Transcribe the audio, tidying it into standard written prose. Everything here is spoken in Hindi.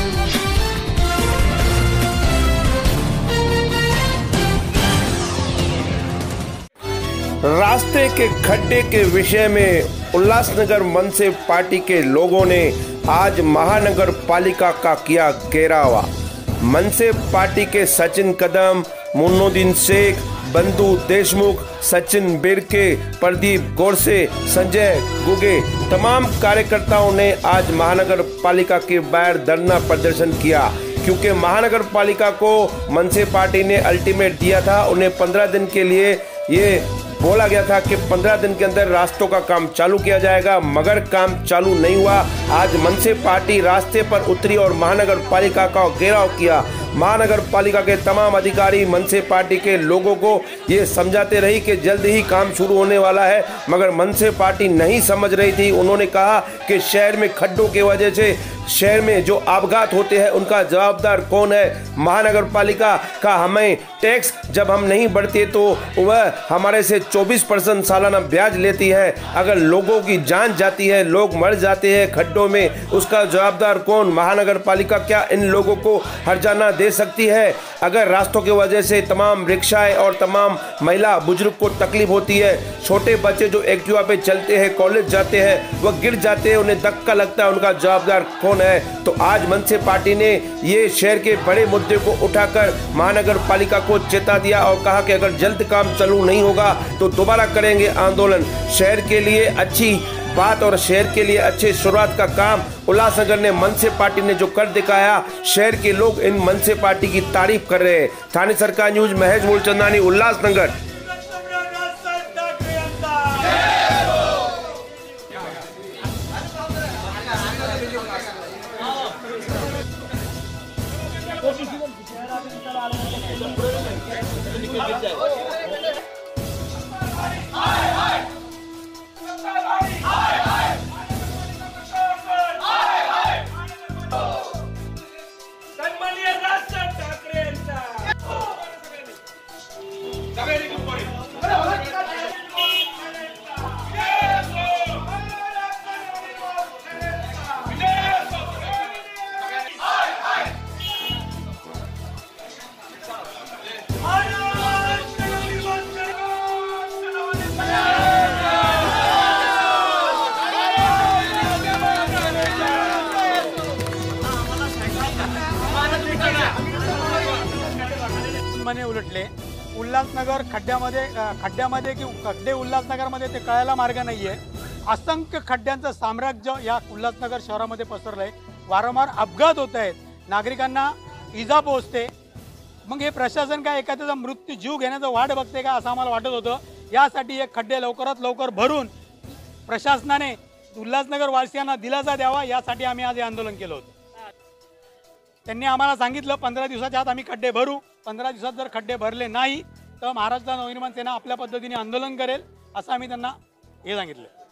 रास्ते के खड्डे के विषय में उल्लासनगर मनसे पार्टी के लोगों ने आज महानगर पालिका का किया घेराव। मनसे पार्टी के सचिन कदम, मुन्नुद्दीन शेख, बंधु देशमुख, सचिन बिरके, प्रदीप गोरसे, संजय गुगे तमाम कार्यकर्ताओं ने आज महानगर पालिका के बाहर धरना प्रदर्शन किया, क्योंकि महानगर पालिका को मनसे पार्टी ने अल्टीमेट दिया था। उन्हें 15 दिन के लिए ये बोला गया था कि 15 दिन के अंदर रास्तों का काम चालू किया जाएगा, मगर काम चालू नहीं हुआ। आज मनसे पार्टी रास्ते पर उतरी और महानगर पालिका का घेराव किया। महानगर पालिका के तमाम अधिकारी मनसे पार्टी के लोगों को ये समझाते रही कि जल्द ही काम शुरू होने वाला है, मगर मनसे पार्टी नहीं समझ रही थी। उन्होंने कहा कि शहर में खड्डों की वजह से शहर में जो अपघात होते हैं उनका जवाबदार कौन है? महानगर पालिका का हमें टैक्स जब हम नहीं बढ़ते तो वह हमारे से 24% सालाना ब्याज लेती है। अगर लोगों की जान जाती है, लोग मर जाते हैं खड्डों में, उसका जवाबदार कौन? महानगर पालिका क्या इन लोगों को हर्जाना दे सकती है? अगर रास्तों की वजह से तमाम रिक्शाएं और तमाम महिला बुजुर्ग को तकलीफ होती है, छोटे बच्चे जो एक्टिवा पे चलते हैं, कॉलेज जाते हैं, वह गिर जाते हैं, उन्हें धक्का लगता है, उनका जवाबदार कौन है? तो आज मनसे पार्टी ने ये शहर के बड़े मुद्दे को उठाकर महानगर पालिका को चेता दिया और कहा कि अगर जल्द काम चालू नहीं होगा तो दोबारा करेंगे आंदोलन। शहर के लिए अच्छी बात और शहर के लिए अच्छे शुरुआत का काम उल्लासनगर ने मनसे पार्टी ने जो कर दिखाया, शहर के लोग इन मनसे पार्टी की तारीफ कर रहे हैं। स्थानीय सरकार न्यूज महेश मूलचंदानी, उल्लासनगर। मने उलटले उल्लासनगर खड्ड्यामध्ये की खड्डे उल्लासनगरमध्ये ते कळायला मार्ग नाहीये। असंख्य खड्ड्यांचं साम्राज्य या उल्लासनगर शहरामध्ये पसरलंय। वारंवार अपघात होत आहेत, नागरिकांना इजा पोहोचते। मग हे प्रशासन काय एखाद्याचा मृत्यू जीव घेण्याचा वाट बघते का असं आम्हाला वाटत होतं। यासाठी हे खड्डे लवकरात लवकर भरून प्रशासनाने उल्लासनगर वासियांना दिलासा द्यावा, यासाठी आम्ही आज हे आंदोलन केलं होतं। त्यांनी आम्हाला सांगितलं 15 दिवसाच्या आत आम्ही खड्डे भरू। 15 दिवसात जर खड्डे भरले नाही तर महाराष्ट्र नवनिर्माण सेना आपल्या पद्धतीने आंदोलन करेल असं आम्ही त्यांना हे सांगितलं।